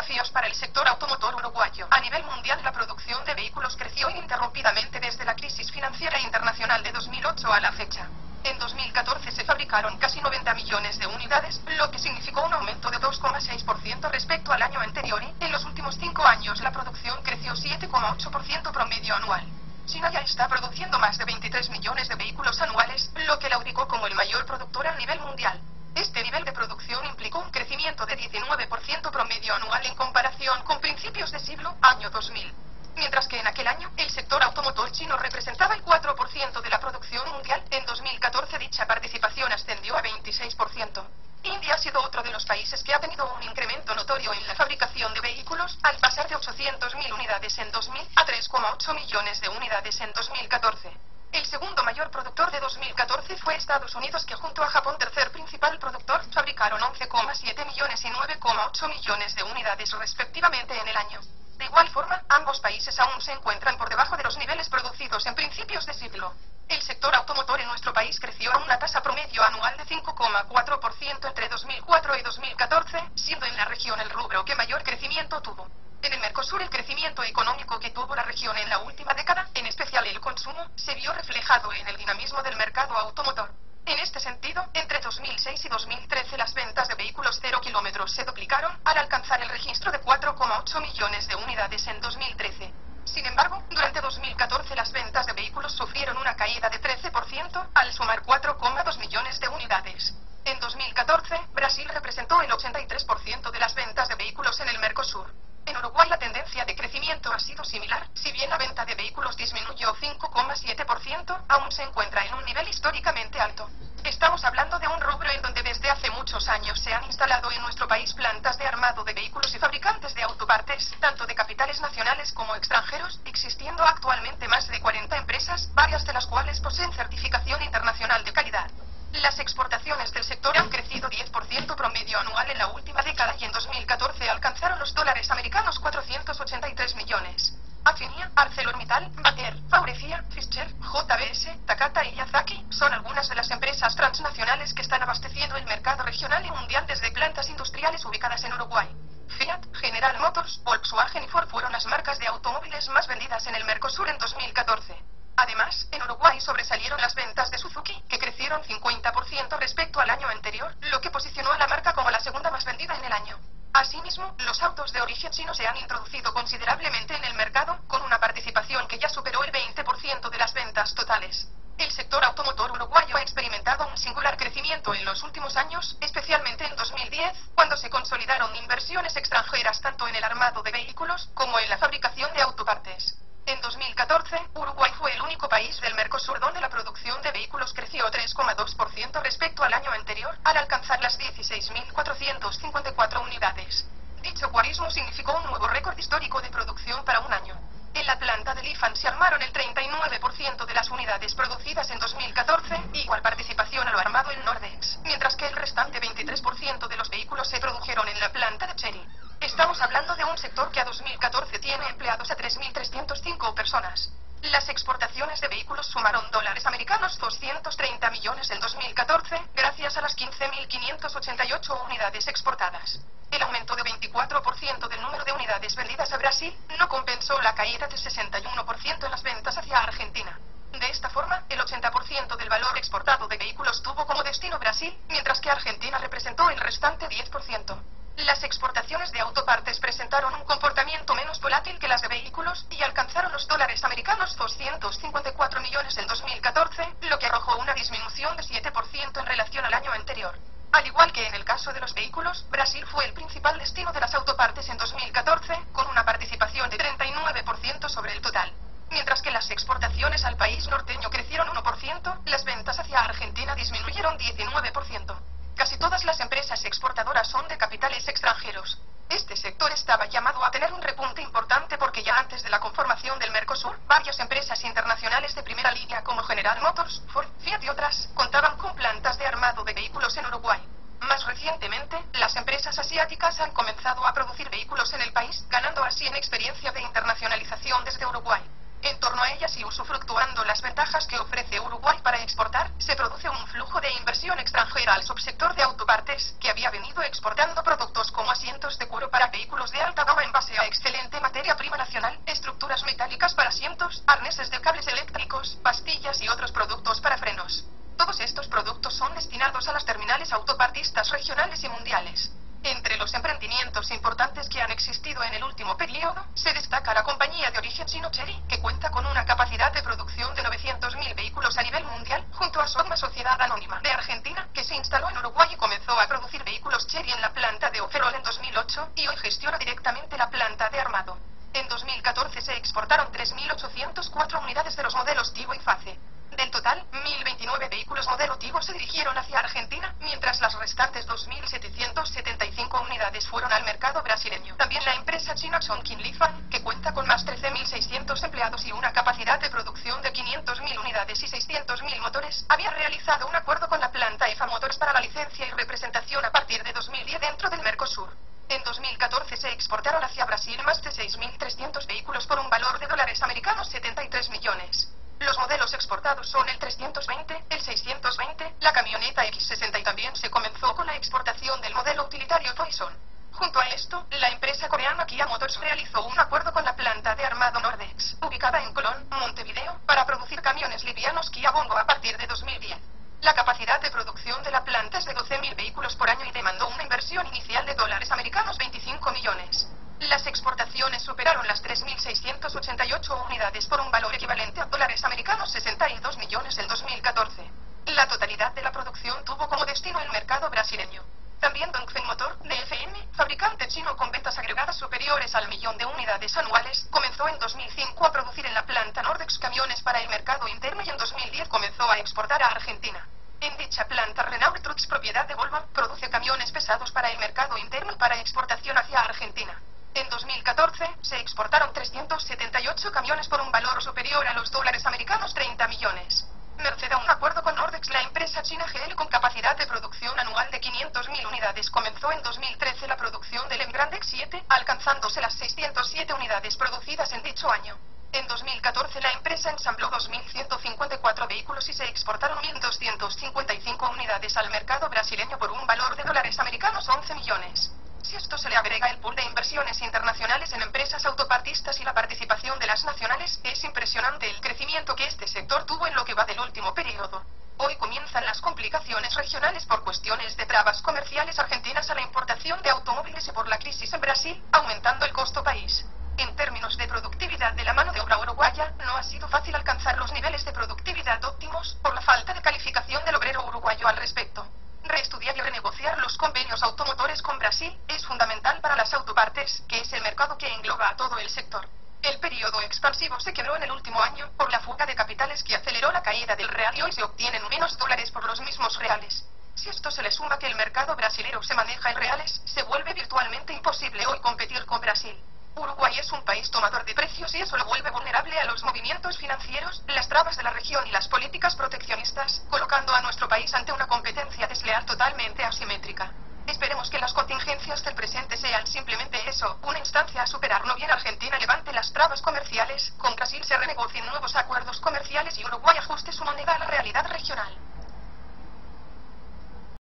desafíos para el sector automotor uruguayo. A nivel mundial, la producción de vehículos creció ininterrumpidamente desde la crisis financiera internacional de 2008 a la fecha. En 2014 se fabricaron casi 90 millones de unidades, lo que significó un aumento de 2,6% respecto al año anterior y, en los últimos 5 años, la producción creció 7,8% promedio anual. China ya está produciendo más de 23 millones de vehículos anuales, lo que la ubicó como el mayor productor a nivel mundial. Este nivel de producción implicó un crecimiento de 19% promedio anual en comparación con principios de siglo, año 2000. Mientras que en aquel año, el sector automotor chino representaba el 4% de la producción mundial, en 2014 dicha participación ascendió a 26%. India ha sido otro de los países que ha tenido un incremento notorio en la fabricación de vehículos, al pasar de 800.000 unidades en 2000 a 3,8 millones de unidades en 2014. El segundo mayor productor de 2014 fue Estados Unidos, que junto a Japón, tercer principal productor, fabricaron 11,7 millones y 9,8 millones de unidades respectivamente en el año. De igual forma, ambos países aún se encuentran por debajo de los niveles producidos en principios de siglo. El sector automotor en nuestro país creció a una tasa promedio anual de 5,4% entre 2004 y 2014, siendo en la región el rubro que mayor crecimiento tuvo. En el Mercosur, el crecimiento económico que tuvo la región en la última década, en especial el consumo, se vio reflejado en el dinamismo del mercado automotor. En este sentido, entre 2006 y 2013 las ventas de vehículos 0 kilómetros se duplicaron, al alcanzar el registro de 4,8 millones de unidades en 2013. Sin embargo, durante 2014 las ventas de vehículos sufrieron una caída de 13%, al sumar 4,2 millones de unidades. En 2014, Brasil representó el 83% de las ventas de vehículos en el Mercosur. En Uruguay la tendencia de crecimiento ha sido similar, si bien la venta de vehículos disminuyó 5,7%, aún se encuentra en un nivel históricamente alto. Estamos hablando de un rubro en donde desde hace muchos años se han instalado en nuestro país plantas de armado de vehículos y fabricantes de autopartes, tanto de capitales nacionales como extranjeros, existiendo actualmente más de 40 empresas, varias de las cuales poseen certificación internacional de calidad. Las exportaciones del sector han crecido 10% promedio anual en la última década y en 2014 alcanzaron los dólares americanos 483 millones. Afinia, ArcelorMittal, Baker, Faurecia, Fischer, JBS, Takata y Yazaki son algunas de las empresas transnacionales que están abasteciendo el mercado regional y mundial desde plantas industriales ubicadas en Uruguay. Fiat, General Motors, Volkswagen y Ford fueron las marcas de automóviles más vendidas en el Mercosur en 2014. Además, en Uruguay sobresalieron las ventas de Suzuki, que crecieron 50% respecto al año anterior, lo que posicionó a la marca como la segunda más vendida en el año. Asimismo, los autos de origen chino se han introducido considerablemente en el mercado, con una participación que ya superó el 20% de las ventas totales. El sector automotor uruguayo ha experimentado un singular crecimiento en los últimos años, especialmente en 2010, cuando se consolidaron inversiones extranjeras tanto en el armado de vehículos como en la fabricación de autopartes. En 2014, Uruguay fue el único país del Mercosur donde la producción de vehículos creció 3,2% respecto al año anterior, al alcanzar las 16.454 unidades. Dicho cuarismo significó un nuevo récord histórico de producción para un año. En la planta de Lifan se armaron el 39% de las unidades producidas en 2014, igual participación a lo armado en Nordex, mientras que el restante 23% de los vehículos se produjeron en la planta de Chery. Estamos hablando de un sector que a 2014 tiene empleados a 3.305 personas. Las exportaciones de vehículos sumaron dólares americanos 230 millones en 2014, gracias a las 15.588 unidades exportadas. El aumento de 24% del número de unidades vendidas a Brasil no compensó la caída de 61% en las ventas hacia Argentina. De esta forma, el 80% del valor exportado de vehículos tuvo como destino Brasil, mientras que Argentina representó el restante 10%. Las exportaciones de autopartes presentaron un comportamiento menos volátil que las de vehículos y alcanzaron los dólares americanos 254 millones en 2014, lo que arrojó una disminución de 7% en relación al año anterior. Al igual que en el caso de los vehículos, Brasil fue el principal destino de las autopartes en 2014, con una participación de 39% sobre el total. Mientras que las exportaciones al país norteño crecieron 1%, las ventas hacia Argentina disminuyeron 19%. Casi todas las empresas exportadoras son de capitales extranjeros. Este sector estaba llamado a tener un repunte importante porque ya antes de la conformación del Mercosur, varias empresas internacionales de primera línea como General Motors, Ford, Fiat y otras, contaban con plantas de armado de vehículos en Uruguay. Más recientemente, las empresas asiáticas han comenzado a producir vehículos en el país, ganando así en experiencia de internacionalización desde Uruguay. En torno a ellas y usufructuando las ventajas que ofrece Uruguay para exportar, se produce un flujo de inversión extranjera al subsector de autopartes, que había venido exportando productos como asientos de cuero para para vehículos de alta gama en base a excelente materia prima nacional, estructuras metálicas para asientos, arneses de cables eléctricos, pastillas y otros productos para frenos. Todos estos productos son destinados a las terminales autopartistas regionales y mundiales. Entre los emprendimientos importantes que han existido en el último periodo, se destaca la compañía de origen chino Chery, que cuenta con una capacidad de producción de 900.000 vehículos a nivel mundial, junto a Sogma Sociedad Anónima de Argentina, que se instaló en Uruguay y comenzó a producir vehículos Chery en la planta de Oferrol en 2008, y hoy gestiona directamente la planta de armado. En 2014 se exportaron 3.804 unidades de los modelos Tigo y Face. Del total, 1.029 vehículos modelo Tigo se dirigieron hacia Argentina, mientras las restantes 2.775 unidades fueron al mercado brasileño. También la empresa china Chongqing Lifan, que cuenta con más 13.600 empleados y una capacidad de producción de 500.000 unidades y 600.000 motores, había realizado un acuerdo con la planta EFA Motors para la licencia y representación a partir de 2010 dentro del Mercosur. En 2014 se exportaron hacia Brasil más de 6.300 vehículos por un valor de $73 millones. Los modelos exportados son el 320, el 620, la camioneta X60 y también se comenzó con la exportación del modelo utilitario Toyson. Junto a esto, la empresa coreana Kia Motors realizó un acuerdo con la planta de armado Nordex, ubicada en Colón, Montevideo, para producir camiones livianos Kia Bongo a partir de 2010. La capacidad de producción de la planta es de 12.000 vehículos por año y demandó una inversión inicial de $25 millones. Las exportaciones superaron las 3.688 unidades por un valor equivalente a $62 millones en 2014. La totalidad de la producción tuvo como destino el mercado brasileño. También Dongfeng Motor, DFM, fabricante chino con ventas agregadas superiores al 1.000.000 de unidades anuales, comenzó en 2005 a producir en la planta Nordex camiones para el mercado interno y en 2010 comenzó a exportar a Argentina. En dicha planta Renault Trucks, propiedad de Volvo, produce camiones pesados para el mercado interno y para exportación hacia Argentina. En 2014, se exportaron 378 camiones por un valor superior a los $30 millones. Merced a un acuerdo con Nordex, la empresa china GL, con capacidad de producción anual de 500.000 unidades, comenzó en 2013 la producción del Embraer X7, alcanzándose las 607 unidades producidas en dicho año. En 2014 la empresa ensambló 2.154 vehículos y se exportaron 1.255 unidades al mercado brasileño por un valor de $11 millones. Si esto se le agrega el pool de inversiones internacionales en empresas autopartistas y la participación de las nacionales, es impresionante el crecimiento que este sector tuvo en lo que va del último periodo. Hoy comienzan las complicaciones regionales por cuestiones de trabas comerciales argentinas a la importación de automóviles y por la crisis en Brasil, aumentando el costo país. En términos de productividad de la mano de obra uruguaya, no ha sido fácil alcanzar los niveles de productividad óptimos, por la falta de calificación del obrero uruguayo al respecto. Reestudiar y renegociar los convenios automotores con Brasil es fundamental para las autopartes, que es el mercado que engloba a todo el sector. El periodo expansivo se quebró en el último año por la fuga de capitales que aceleró la caída del real y hoy se obtienen menos dólares por los mismos reales. Si esto se le suma que el mercado brasilero se maneja en reales, se vuelve virtualmente imposible hoy competir con Brasil. Uruguay es un país tomador de precios y eso lo vuelve vulnerable a los movimientos financieros, las trabas de la región y las políticas proteccionistas, colocando a nuestro país ante una competencia desleal totalmente asimétrica. Esperemos que las contingencias del presente sean simplemente eso, una instancia a superar. No bien Argentina levante las trabas comerciales, con Brasil se renegocien nuevos acuerdos comerciales y Uruguay ajuste su moneda a la realidad regional.